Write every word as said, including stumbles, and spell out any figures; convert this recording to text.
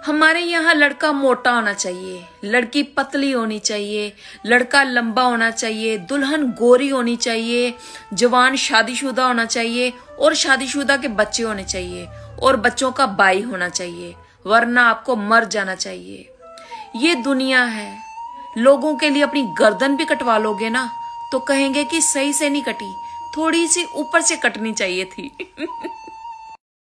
हमारे यहाँ लड़का मोटा होना चाहिए, लड़की पतली होनी चाहिए, लड़का लंबा होना चाहिए, दुल्हन गोरी होनी चाहिए, जवान शादीशुदा होना चाहिए और शादीशुदा के बच्चे होने चाहिए और बच्चों का भाई होना चाहिए, वरना आपको मर जाना चाहिए। ये दुनिया है। लोगों के लिए अपनी गर्दन भी कटवा लोगे ना तो कहेंगे कि सही से नहीं कटी, थोड़ी सी ऊपर से कटनी चाहिए थी।